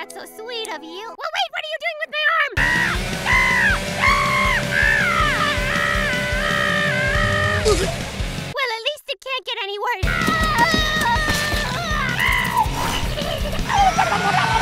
That's so sweet of you. Well, wait, what are you doing with my arm? Well, at least it can't get any worse.